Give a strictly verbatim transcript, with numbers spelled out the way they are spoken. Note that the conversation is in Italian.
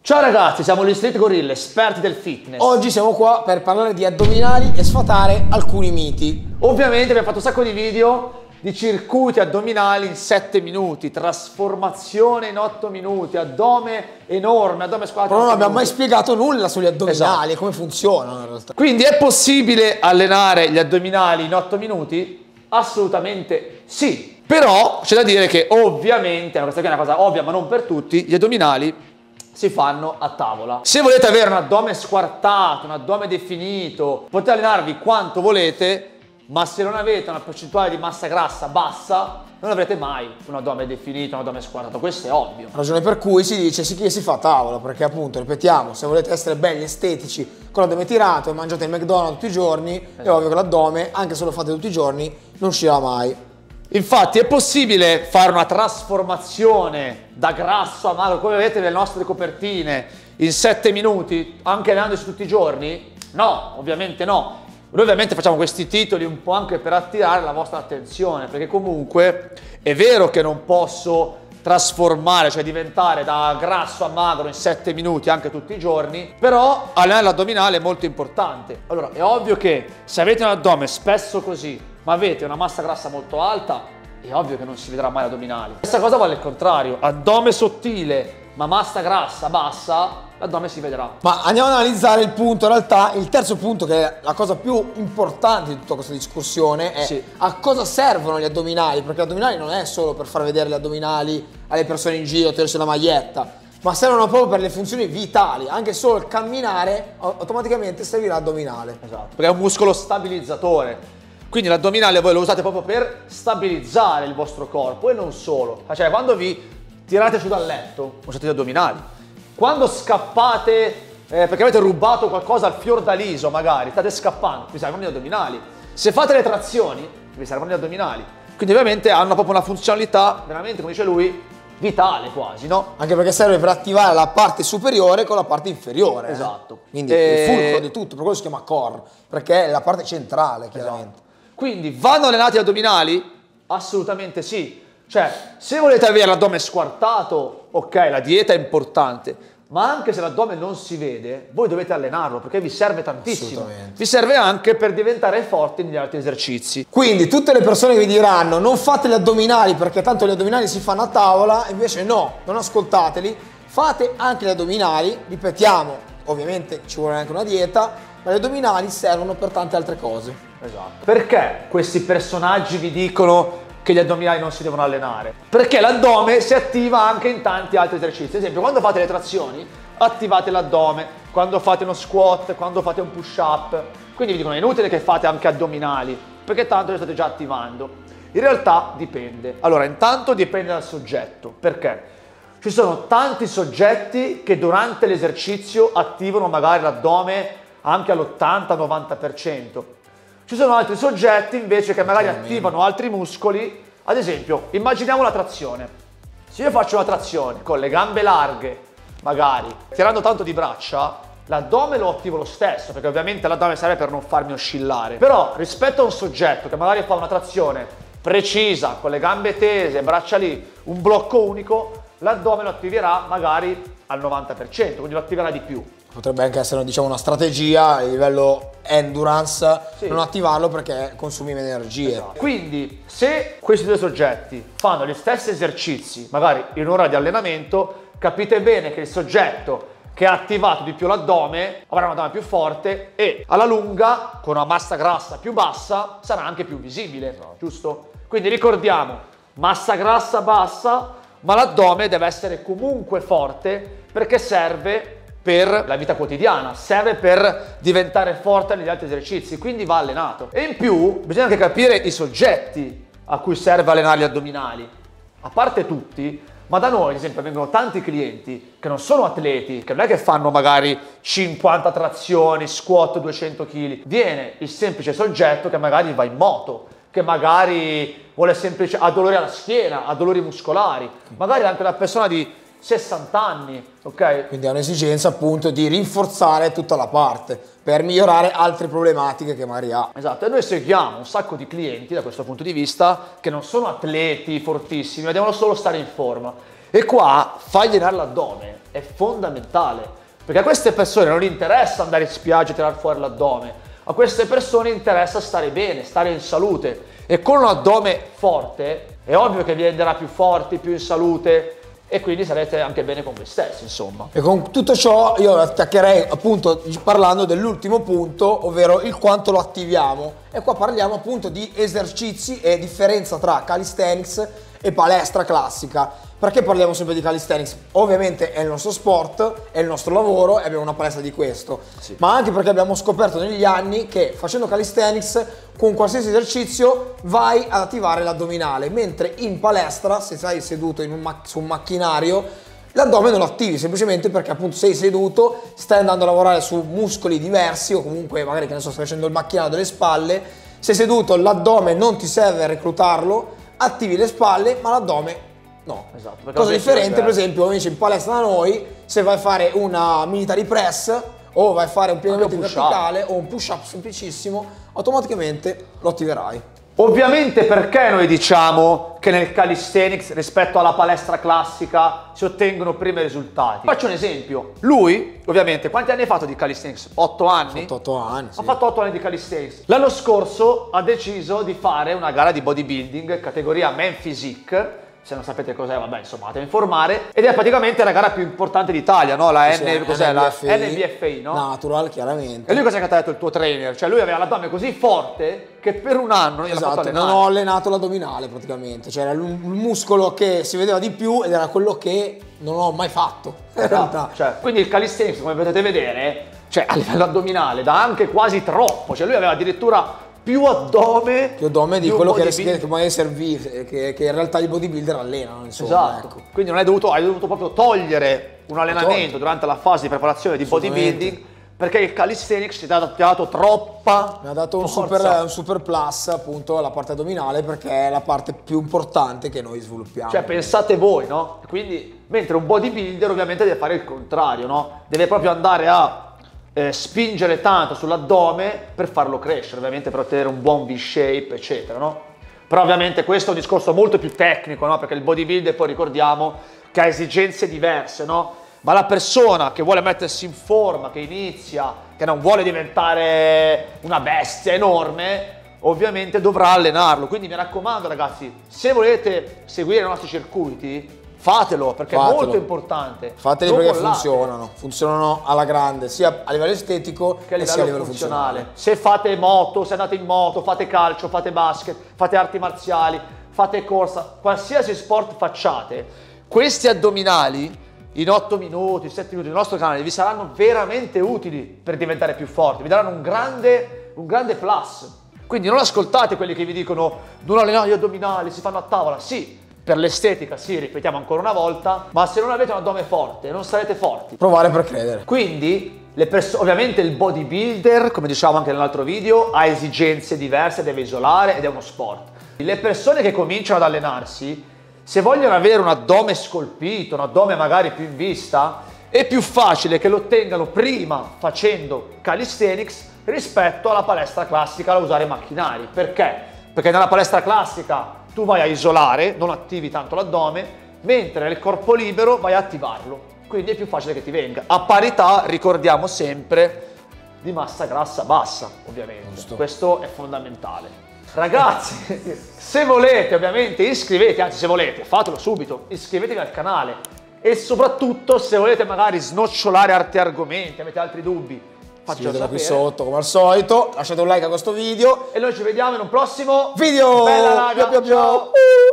Ciao ragazzi, siamo gli Street Gorilla, esperti del fitness. Oggi siamo qua per parlare di addominali e sfatare alcuni miti. Ovviamente abbiamo fatto un sacco di video di circuiti addominali in sette minuti, trasformazione in otto minuti, addome enorme, addome squadra. Però non abbiamo mai spiegato nulla sugli addominali, Esatto. come funzionano in realtà. Quindi è possibile allenare gli addominali in otto minuti? Assolutamente sì. Però c'è da dire che ovviamente, questa qui è una cosa ovvia ma non per tutti, gli addominali si fanno a tavola. Se volete avere un addome squartato, un addome definito, potete allenarvi quanto volete, ma se non avete una percentuale di massa grassa bassa, non avrete mai un addome definito, un addome squartato. Questo è ovvio. Ragione per cui si dice sì che si fa a tavola, perché appunto, ripetiamo, se volete essere belli, estetici, con l'addome tirato e mangiate il McDonald's tutti i giorni, esatto. È ovvio che l'addome, anche se lo fate tutti i giorni, non uscirà mai. Infatti è possibile fare una trasformazione da grasso a magro, come vedete nelle nostre copertine, in sette minuti, anche allenandosi tutti i giorni? No, ovviamente no. Noi ovviamente facciamo questi titoli un po' anche per attirare la vostra attenzione, perché comunque è vero che non posso trasformare, cioè diventare da grasso a magro in sette minuti anche tutti i giorni, però allenare l'addominale è molto importante. Allora, è ovvio che se avete un addome spesso così, ma avete una massa grassa molto alta, è ovvio che non si vedrà mai l'addominale. Questa cosa vale il contrario, addome sottile ma massa grassa bassa, l'addome si vedrà. Ma andiamo ad analizzare il punto, in realtà il terzo punto, che è la cosa più importante di tutta questa discussione, è sì. A cosa servono gli addominali, perché gli addominali non è solo per far vedere gli addominali alle persone in giro, tenersi la maglietta, ma servono proprio per le funzioni vitali. Anche solo il camminare automaticamente servirà addominale. Esatto, perché è un muscolo stabilizzatore. Quindi l'addominale voi lo usate proprio per stabilizzare il vostro corpo e non solo. Cioè quando vi tirate su dal letto, usate gli addominali. Quando scappate, eh, perché avete rubato qualcosa al fiordaliso magari, state scappando, vi servono gli addominali. Se fate le trazioni, vi servono gli addominali. Quindi ovviamente hanno proprio una funzionalità, veramente, come dice lui, vitale quasi, no? Anche perché serve per attivare la parte superiore con la parte inferiore. Esatto. Eh? Quindi e... il fulcro di tutto, per quello si chiama core, perché è la parte centrale, chiaramente. Esatto. Quindi vanno allenati gli addominali? Assolutamente sì. Cioè, se volete avere l'addome squartato, ok, la dieta è importante, ma anche se l'addome non si vede, voi dovete allenarlo perché vi serve tantissimo. Vi serve anche per diventare forti negli altri esercizi. Quindi tutte le persone che vi diranno non fate gli addominali perché tanto gli addominali si fanno a tavola, invece no, non ascoltateli, fate anche gli addominali, ripetiamo, ovviamente ci vuole anche una dieta, ma gli addominali servono per tante altre cose. Esatto. Perché questi personaggi vi dicono che gli addominali non si devono allenare? Perché l'addome si attiva anche in tanti altri esercizi. Ad esempio, quando fate le trazioni, attivate l'addome, quando fate uno squat, quando fate un push up. Quindi vi dicono è inutile che fate anche addominali, perché tanto li state già attivando. In realtà dipende. Allora, intanto dipende dal soggetto. Perché? Ci sono tanti soggetti che durante l'esercizio attivano magari l'addome anche all'ottanta novanta per cento. Ci sono altri soggetti invece che magari attivano altri muscoli. Ad esempio, immaginiamo la trazione. Se io faccio una trazione con le gambe larghe, magari, tirando tanto di braccia, l'addome lo attivo lo stesso, perché ovviamente l'addome serve per non farmi oscillare. Però rispetto a un soggetto che magari fa una trazione precisa, con le gambe tese, braccia lì, un blocco unico, l'addome lo attiverà magari al novanta per cento, quindi lo attiverà di più. Potrebbe anche essere, diciamo, una strategia a livello endurance, sì. Non attivarlo perché consumi meno energie. Esatto. Quindi se questi due soggetti fanno gli stessi esercizi, magari in un'ora di allenamento, capite bene che il soggetto che ha attivato di più l'addome avrà un addome più forte e alla lunga, con una massa grassa più bassa, sarà anche più visibile, esatto. Giusto? Quindi ricordiamo, massa grassa bassa, ma l'addome deve essere comunque forte perché serve per la vita quotidiana, serve per diventare forte negli altri esercizi, quindi va allenato. E in più bisogna anche capire i soggetti a cui serve allenare gli addominali. A parte tutti, ma da noi ad esempio vengono tanti clienti che non sono atleti, che non è che fanno magari cinquanta trazioni, squat duecento chili, viene il semplice soggetto che magari va in moto, che magari vuole semplice, ha dolori alla schiena, ha dolori muscolari, magari anche una persona di sessanta anni, ok? Quindi ha un'esigenza appunto di rinforzare tutta la parte per migliorare altre problematiche che magari ha. Esatto, e noi seguiamo un sacco di clienti da questo punto di vista che non sono atleti fortissimi, ma devono solo stare in forma. E qua fai allenare l'addome è fondamentale, perché a queste persone non interessa andare in spiaggia e tirare fuori l'addome, a queste persone interessa stare bene, stare in salute, e con un addome forte è ovvio che vi renderà più forti, più in salute, e quindi sarete anche bene con voi stessi, insomma. E con tutto ciò io attaccherei appunto parlando dell'ultimo punto, ovvero il quanto lo attiviamo. E qua parliamo appunto di esercizi e differenza tra calisthenics e palestra classica. Perché parliamo sempre di calisthenics? Ovviamente è il nostro sport, è il nostro lavoro e abbiamo una palestra di questo, sì. Ma anche perché abbiamo scoperto negli anni che facendo calisthenics con qualsiasi esercizio vai ad attivare l'addominale, mentre in palestra, se sei seduto in un mac- su un macchinario, l'addome non lo attivi, semplicemente perché appunto sei seduto, stai andando a lavorare su muscoli diversi, o comunque magari, che ne so, stai facendo il macchinario delle spalle, sei seduto, l'addome non ti serve a reclutarlo, attivi le spalle, ma l'addome no. Esatto, cosa differente, per esempio, invece in palestra da noi, se vai a fare una military press o vai a fare un piegamento verticale o un push up semplicissimo, automaticamente lo attiverai. Ovviamente, perché noi diciamo che nel calisthenics rispetto alla palestra classica si ottengono primi risultati? Faccio un esempio. Lui, ovviamente, quanti anni ha fatto di calisthenics? otto anni? Ha fatto otto anni, sì. Ha fatto otto anni di calisthenics. L'anno scorso ha deciso di fare una gara di bodybuilding, categoria Men Physique. Se non sapete cos'è, vabbè, insomma, andate a informare. Ed è praticamente la gara più importante d'Italia, no? La, sì, N, cos'è? La N B F I, no? Natural, chiaramente. E lui cosa che ti ha detto il tuo trainer? Cioè lui aveva l'addome così forte che per un anno non esatto, fatto non ho allenato l'addominale praticamente. Cioè era il muscolo che si vedeva di più ed era quello che non ho mai fatto, in esatto. realtà. Cioè, quindi il calisthenics, come potete vedere, cioè a livello addominale dà anche quasi troppo. Cioè lui aveva addirittura più addome, più addome di, di quello che, che magari serviva, che, che in realtà i bodybuilder allenano, insomma. Esatto. Ecco. Quindi non hai dovuto, hai dovuto proprio togliere un allenamento durante la fase di preparazione di bodybuilding, perché il calisthenics ti ha dato troppa mi ha dato un super, un super plus appunto alla parte addominale, perché è la parte più importante che noi sviluppiamo. Cioè pensate voi, no? Quindi mentre un bodybuilder ovviamente deve fare il contrario, no? Deve proprio andare a Eh, spingere tanto sull'addome per farlo crescere, ovviamente per ottenere un buon V-shape, eccetera, no? Però ovviamente questo è un discorso molto più tecnico, no? Perché il bodybuilder, poi ricordiamo, che ha esigenze diverse, no? Ma la persona che vuole mettersi in forma, che inizia, che non vuole diventare una bestia enorme, ovviamente dovrà allenarlo. Quindi mi raccomando, ragazzi, se volete seguire i nostri circuiti, fatelo, perché Fatelo. è molto importante. Fateli perché funzionano, funzionano alla grande, sia a livello estetico che a livello, sia a livello funzionale. funzionale. Se fate moto, se andate in moto, fate calcio, fate basket, fate arti marziali, fate corsa, qualsiasi sport facciate, questi addominali in otto minuti, sette minuti nel nostro canale vi saranno veramente utili per diventare più forti, vi daranno un grande, un grande plus. Quindi non ascoltate quelli che vi dicono non allenare gli addominali, si fanno a tavola. Sì, per l'estetica, sì, ripetiamo ancora una volta, ma se non avete un addome forte, non sarete forti. Provare per credere. Quindi, le ovviamente il bodybuilder, come dicevamo anche nell'altro video, ha esigenze diverse, deve isolare ed è uno sport. Le persone che cominciano ad allenarsi, se vogliono avere un addome scolpito, un addome magari più in vista, è più facile che lo ottengano prima facendo calisthenics rispetto alla palestra classica da usare macchinari. Perché? Perché nella palestra classica tu vai a isolare, non attivi tanto l'addome, mentre nel corpo libero vai a attivarlo. Quindi è più facile che ti venga. A parità, ricordiamo sempre, di massa grassa bassa, ovviamente. Giusto. Questo è fondamentale. Ragazzi, se volete, ovviamente, iscrivetevi, anzi se volete, fatelo subito, iscrivetevi al canale. E soprattutto, se volete magari snocciolare altri argomenti, avete altri dubbi, fatelo qui sotto come al solito, lasciate un like a questo video e noi ci vediamo in un prossimo video. Bella raga, ciao. ciao.